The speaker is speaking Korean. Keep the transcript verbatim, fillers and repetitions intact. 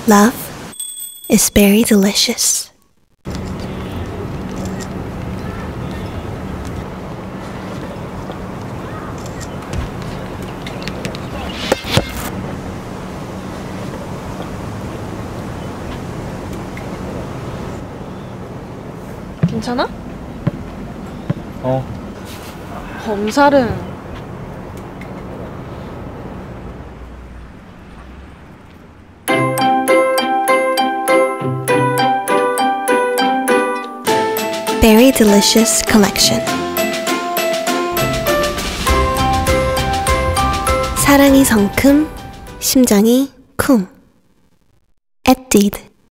Love is very delicious. 괜찮아? 어. 검사는 Very delicious collection. 사랑이 성큼, 심장이 쿵. ETUDE